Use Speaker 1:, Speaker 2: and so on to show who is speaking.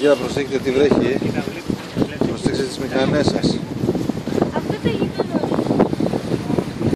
Speaker 1: Παιδιά, προσέχετε τι βρέχει. Προσέξτε τις μηχανές σας.